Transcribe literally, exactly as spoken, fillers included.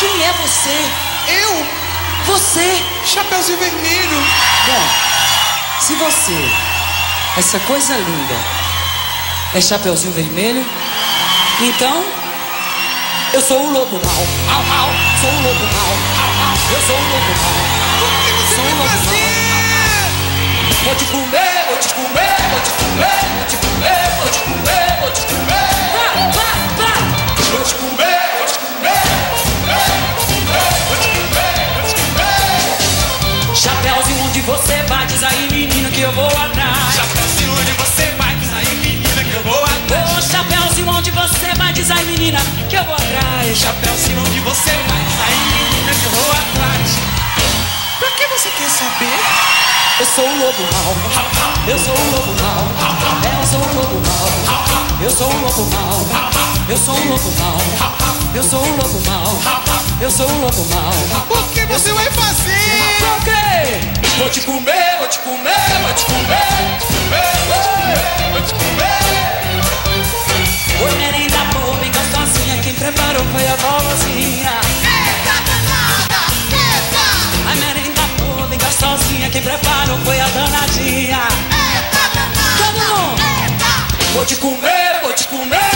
Quem é você? Eu? Você? Chapeuzinho Vermelho. Bom, se você, essa coisa linda, é Chapeuzinho Vermelho, então eu sou o lobo mau. Au, au. Sou o lobo mau. Au, au. Eu sou o lobo mau. Por que você Sou o vai lobo fazer? mau. Vou te comer, vou te comer, vou te comer, vou te comer, vou te comer, vou te comer. Vá, vá, vá. Vou te comer, vou te comer, vou te comer, vou te comer, vou te comer. Chapeuzinho, onde você vai? Diz aí, menina, que eu vou atrás. Chapeuzinho, onde você vai? Diz aí, menina, que eu vou atrás. Ô, Chapeuzinho, onde você vai? Diz aí, menina, que eu vou atrás. Chapeuzinho, onde você vai? Diz aí, menina, que eu vou atrás. Pra que você quer saber? Eu sou o lobo mau. Eu sou o lobo mau. É, eu sou o lobo mau. Eu sou o lobo mau. Eu sou o lobo mau. Eu sou o lobo mau. Eu sou o lobo mau. O que você vai fazer? Por quê? Vou te comer, vou te comer, vou te comer, vou te comer, vou te comer. Oi, merenda boa, bem gostosinha. Quem preparou foi a vovozinha. Eita danada, eita! A merenda boa, bem gostosinha. Quem preparou foi a danadinha. Eita danada, Todo mundo! eita! Vou te comer, vou te comer.